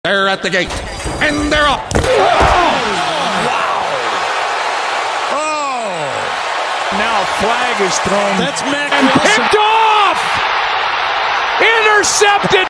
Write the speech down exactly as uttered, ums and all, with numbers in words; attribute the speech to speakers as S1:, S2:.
S1: They're at the gate, and they're up. Oh!
S2: Wow! Oh!
S3: Now a flag is thrown.
S2: That's Mac
S3: and
S2: Wilson.
S3: picked off! Intercepted!